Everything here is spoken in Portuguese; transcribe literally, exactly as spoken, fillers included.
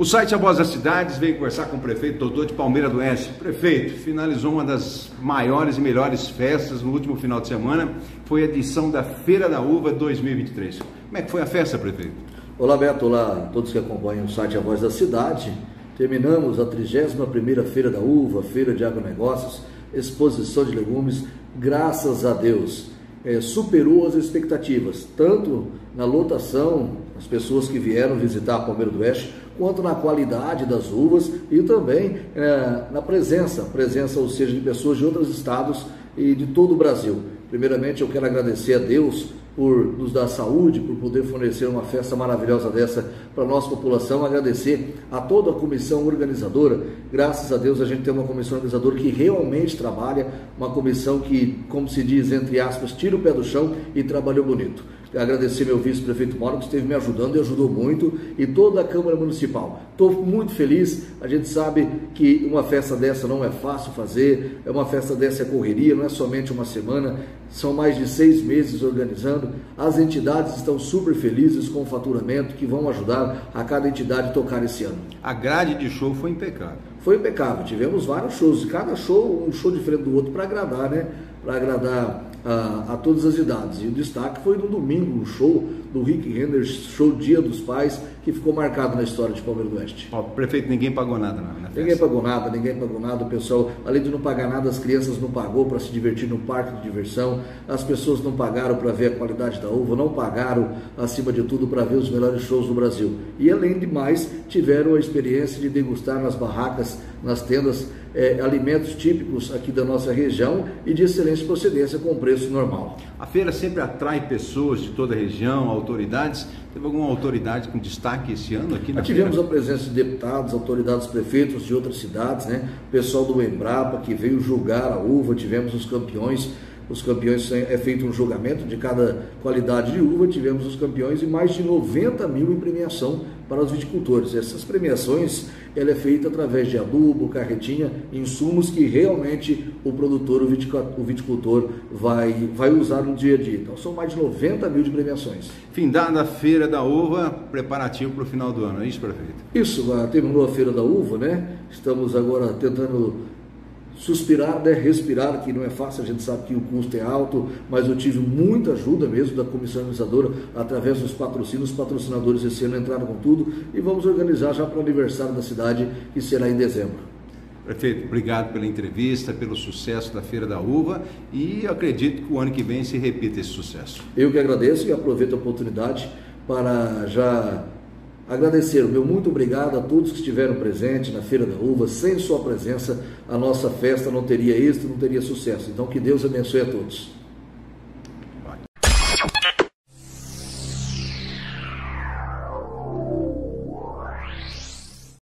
O site A Voz das Cidades veio conversar com o prefeito Dodô de Palmeira do Oeste. Prefeito, finalizou uma das maiores e melhores festas no último final de semana, foi a edição da Feira da Uva dois mil e vinte e três. Como é que foi a festa, prefeito? Olá, Beto, olá a todos que acompanham o site A Voz da Cidade. Terminamos a trigésima primeira Feira da Uva, Feira de Agronegócios, exposição de legumes, graças a Deus. É, superou as expectativas, tanto na lotação, as pessoas que vieram visitar a Palmeira do Oeste, quanto na qualidade das uvas e também é, na presença, presença, ou seja, de pessoas de outros estados e de todo o Brasil. Primeiramente, eu quero agradecer a Deus por nos dar saúde, por poder fornecer uma festa maravilhosa dessa para a nossa população, agradecer a toda a comissão organizadora. Graças a Deus a gente tem uma comissão organizadora que realmente trabalha, uma comissão que, como se diz, entre aspas, tira o pé do chão e trabalhou bonito. Agradecer meu vice-prefeito Mauro, que esteve me ajudando e ajudou muito, e toda a Câmara Municipal. Estou muito feliz, a gente sabe que uma festa dessa não é fácil fazer, é uma festa dessa é correria, não é somente uma semana, são mais de seis meses organizando. As entidades estão super felizes com o faturamento, que vão ajudar a cada entidade tocar esse ano. A grade de show foi impecável. Foi impecável, tivemos vários shows, cada show, um show diferente do outro para agradar, né? Para agradar a, a todas as idades. E o destaque foi no domingo, um show do Rick Renner, show Dia dos Pais, que ficou marcado na história de Palmeira do Oeste. Ó, prefeito, ninguém pagou nada na, na festa. Ninguém pagou nada, ninguém pagou nada. O pessoal, além de não pagar nada, as crianças não pagou para se divertir no parque de diversão, as pessoas não pagaram para ver a qualidade da uva, não pagaram, acima de tudo, para ver os melhores shows do Brasil. E, além de mais, tiveram a experiência de degustar nas barracas, nas tendas, é, alimentos típicos aqui da nossa região e de excelente procedência com preço normal. A feira sempre atrai pessoas de toda a região, autoridades. Teve alguma autoridade com destaque esse ano aqui na Tivemos feira? a presença de deputados, autoridades, prefeitos de outras cidades, né? Pessoal do Embrapa que veio julgar a uva, tivemos os campeões. Os campeões, é feito um julgamento de cada qualidade de uva, tivemos os campeões e mais de noventa mil em premiação para os viticultores. Essas premiações, ela é feita através de adubo, carretinha, insumos que realmente o produtor, o viticultor vai, vai usar no dia a dia. Então são mais de noventa mil de premiações. Findada a Feira da Uva, preparativo para o final do ano, é isso, prefeito? Isso, terminou a Feira da Uva, né? Estamos agora tentando suspirar, né? Respirar, que não é fácil, a gente sabe que o custo é alto, mas eu tive muita ajuda mesmo da comissão organizadora, através dos patrocínios, os patrocinadores esse ano entraram com tudo e vamos organizar já para o aniversário da cidade, que será em dezembro. Prefeito, obrigado pela entrevista, pelo sucesso da Feira da Uva e acredito que o ano que vem se repita esse sucesso. Eu que agradeço e aproveito a oportunidade para já agradecer o meu muito obrigado a todos que estiveram presentes na Feira da Uva. Sem sua presença, a nossa festa não teria êxito, não teria sucesso. Então, que Deus abençoe a todos.